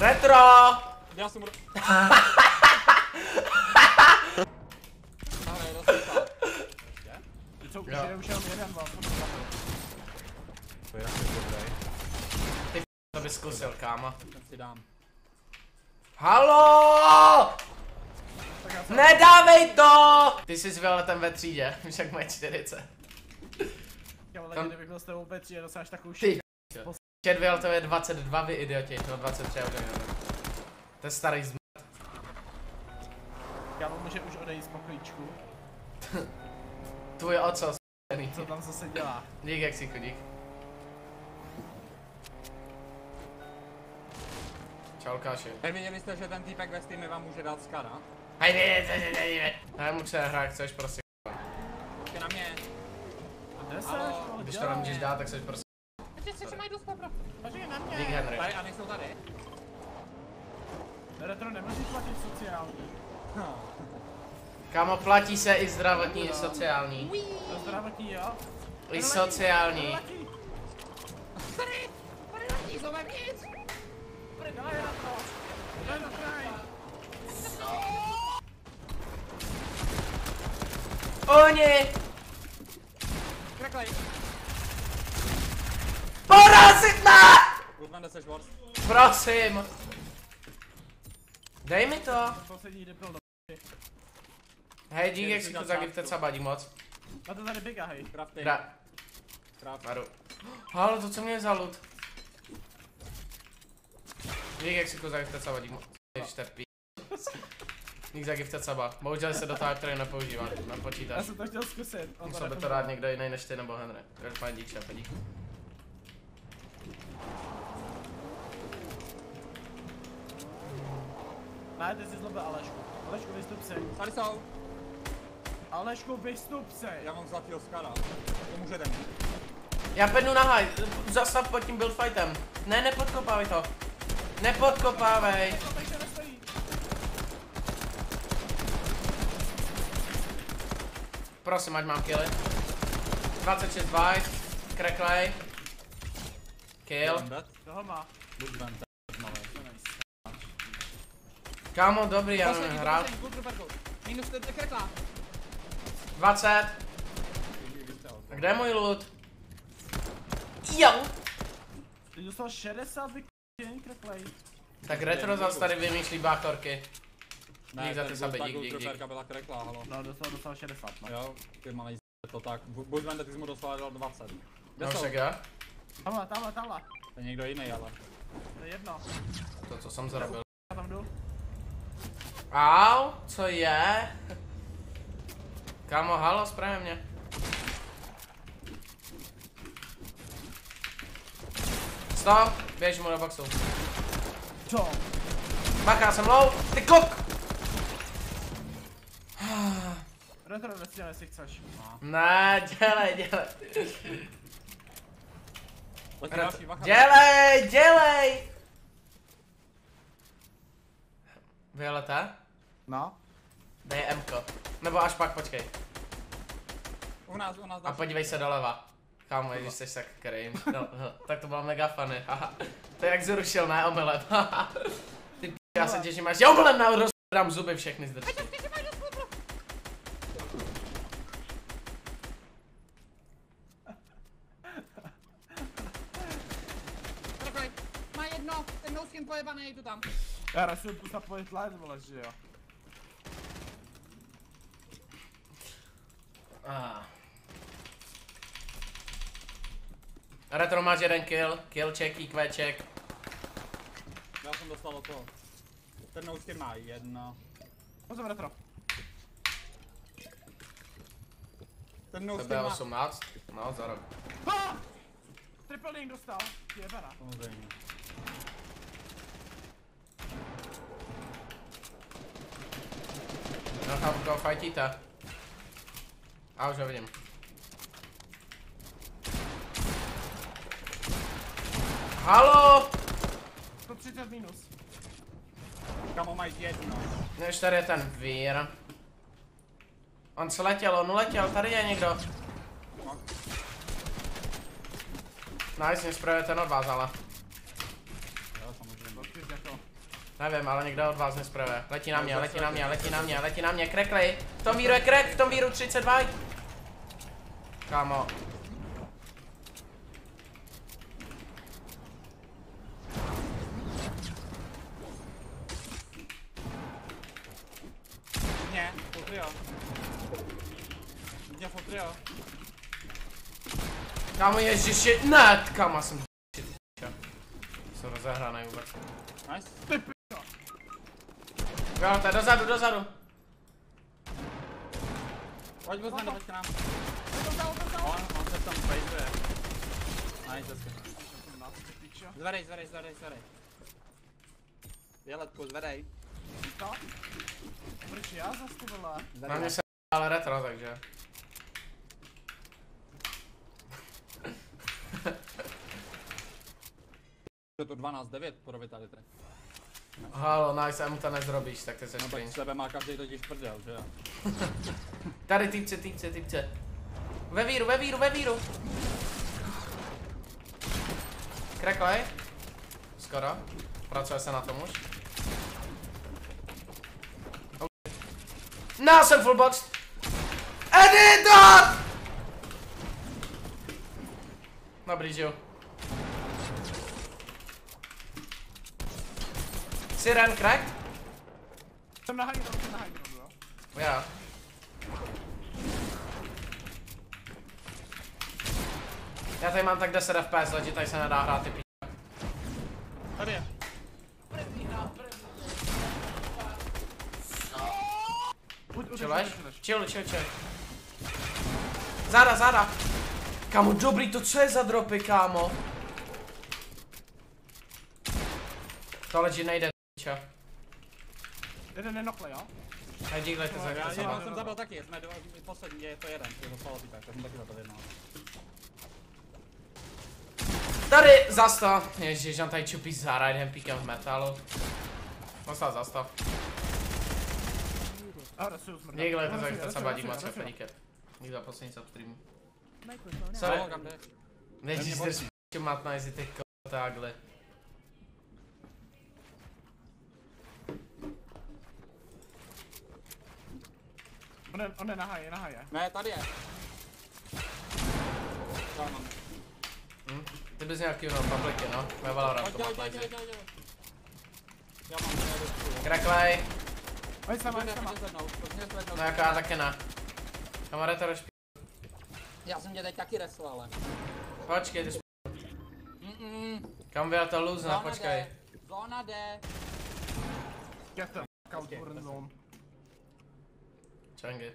Retro! Já jsem Už jenom jeden vám. To je asi dobrý. To by zkusil, kámo. Ten si dám. Halo! Nedávej to! Ty jsi s Violetem ve třídě, však mají 40. Jo, ale kdybych byl s tebou ve třídě, dosáš takovou Ty Čet Violetově je 22, vy idioti, no 23 už nevím. To je starý zm... Kámo může už odejít z pokojíčku. Tvůj ocas. Co tam zase dělá? Dík, jak si chodík. Čau, Lukáši. Viděli jste, že ten týpek ve Steamu vám může dát skara? Hej, ne. Nevím, co hrát, chceš prostě. Ty na mě. Kde seš? Když to nemůžeš dát, tak seš prostě. Teď se mají dost papra. Počkej na mě. Dík, Henry. Tady a nejsou tady. Retro nemůžeš platit sociální. Kámo, platí se i zdravotní, i sociální. To zdravotní, jo? I sociální. Tady letí, jsou vevnitř. Daj na to. Daj na kraj. Oni! Kraklej. Porazit mě! Goodman, seš worst. Prosím. Dej mi to. Poslední debil do Hej, dík, jak si to zagifte třeba, dík moc. na to tady biga, hej. Crafting. Craft. Maru. Halo, to co mě je za loot? Dík, jak si to zagifte třeba, dík moc. Ježište, pí. Dík za gifte třeba. Bohužel se do toho který nepoužívá na Já počítač. jsem to chtěl zkusit. Musel by to dát někdo jiný než ty nebo Henry. Každopádně dík, šéfe, dík. Ne, ty jsi zlobil Alešku. Alešku, vystup se. Tady jsou. Alešku, vystup se. Já mám zlatýho skara. To můžete mít. Já pednu na haj, zastav pod tím buildfightem. Ne, nepodkopávej to. Nepodkopávej. Takže nestojí. Prosím, ať mám killy. 26 white, cracklej. Kill. Toho má. Goodman, malé. Kámo, dobrý, já nevím hrát. Minus to krekla. 20. A kde je můj loot? Jo. Ty dostal 60 vykření, kreklej. Tak Retro zase tady vymýšlí báchorky. Dík za ty saby, dík. Byla krekla, halo. No, dostal 60, no. Jo, ty malej to tak. Goodman, ty jsi mu dostal 20. Kde No jsou? však já? Tamhle. To je někdo jiný, ale. To je jedno. To, co jsem zarobil. Já tam jdu. Au, co je? Kámo, halo, správně mě. Stop, běž mu do boxu. Co? Bacha, jsem low, ty kok! Retro nestěl, jestli chceš. Ne, dělej. Letí další, bacha. Dělej! Violeta? No. Dej M-ko. Nebo až pak, počkej. U nás A další. podívej se doleva. Kámo, když jsi tak cringe. No, tak to bylo mega funny. Haha. To je jak zrušil, ne omylem. Ty p***, já se těším, až já omylem na rozprdám zuby všechny zdrží. Má jedno, ten no skin pojebaný, jdu tam. Já rašuju pust na pojít light, vole, že jo. Retro máš jeden kill check, IQ check. Já jsem dostal to. Ten no skin má jedno. Pozor, Retro. Ten no To skin bylo má... 18, no za rok. Ha! Triple link dostal. Jebena. Samozřejmě. No chápu, koho fightíte. A už ho vidím. Halo! 130 minus. Kamo mají jedno. Než tady je ten vír. On se letěl, on uletěl, tady je někdo. No. Nice, mě správě ten od vás, ale. Jo, samozřejmě. Odpět jako. Nevím, ale někdo od vás nesprave. Letí na mě, letí na mě, letí na mě, letí na mě, krekli. V tom víru je krek, v tom víru 32. Kámo. Ne, potrio. Ne, potrio. Kámo, ježiši, ne, kámo, jsem jsou rozehraný vůbec. Nice. Jo, to je dozadu, dozadu. Pojď Buzman, pojď k nám. On se tam bejzuje. Nice, hezky. Zvedej. Běletku, zvedej. Proč já zas ty vole? Na mě se ale retro, takže. Je to 12-9 pro Vitality. Halo, nice, a mu to nezrobíš, tak ty se No tak cringe. sebe má každý totiž prdel, že jo? Tady týpce. Ve víru. Kreklej. Skoro. Pracuje se na tom už. No, jsem full box. Editor! Dobrý, žiju. Siren cracked? Jsem na high groundu, jo? Já. Já tady mám tak 10 FPS, lidi, tady se nedá hrát ty p***. Tady je. Chill. Záda. Kámo, dobrý, to co je za dropy, kámo? To legit nejde, čo? Jeden nenokle, jo? Nejdíklejte za Já sebe. jsem zabil taky, jsme poslední, je to jeden, to je to tak, to jsem taky zabil jednou. Tady, zastav. Ježiš, on tady čupí za rajdem píkem v metalu. Zastav. Díklejte za to, co badí moc díky. Díky za poslední substreamu. Sorry. Kam jdeš? Ježiš, jsi s***či matná, jestli ty takhle. On je na high. Ne, tady je. Já mám. Ty bys nějaký no, publiky, no. Moje Valorant to má Pojď. Já mám to. Kreklej. Pojď sama. No jako já taky ne. Kamareta rošpí. Já jsem tě teď taky resl, ale. Počkej, ty šp... Kam byla to lůzna, počkej. Zóna D. Get the fuck out burn zone. Čangy.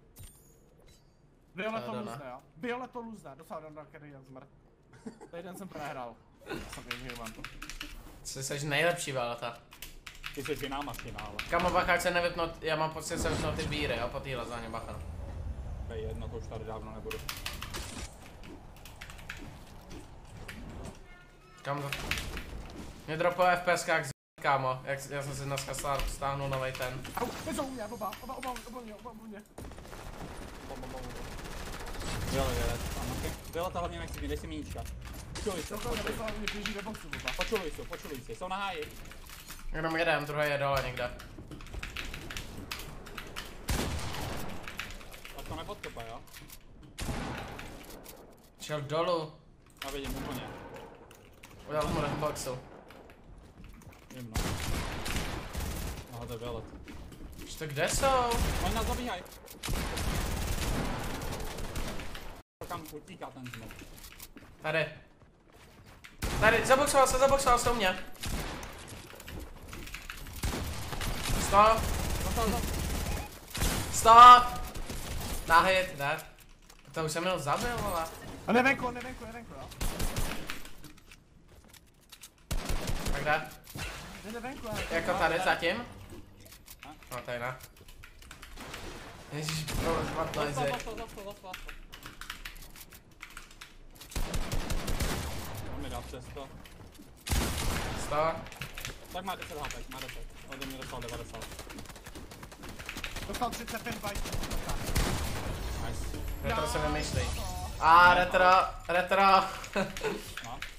Violeto lůzne, jo? Violeto lůzne, dosáhl na který jen zmrt. Jeden jsem prohrál. Jsem vyhývám to. Jsi nejlepší Violeta. Ty jsi jiná mašina, ale. Kamo, bacha, chce nevypnout, já mám pocit, že se vypnout ty víry, jo, po téhle zóně, bacha. To je jedno, to už tady dávno nebudu. Kam to? Mě dropuje FPS jak z... kámo, já jsem si dneska stáhnul novej ten. Au, jsou u mě, oba mě. Violet hlavně nechci být, dej si míčka. Počuluj se, počuluj si, jsou na háji. Jenom jeden, druhý je dole někde. A to nepodkopa, jo? Šel dolů. Já vidím úplně. Udělal mu boxu. Vím, no. Aha, to je Violet. Už to kde jsou? Oni nás zabíhaj. Kam utíká ten zmok? Tady, zaboxoval se u mě. Stop! Nahit, ne? To už jsem jenom zabil, ale. A nevenku, jo? Tak jde. Nevenku, Jako tady zatím? No tady ne. Ježiš, zmatnej zik. On mi dá přes to. 100. Tak má 10 HP, má 10. Ode mě dostal 90. Dostal 35 byte. Nice. Retro se vymyslí. Retro. No.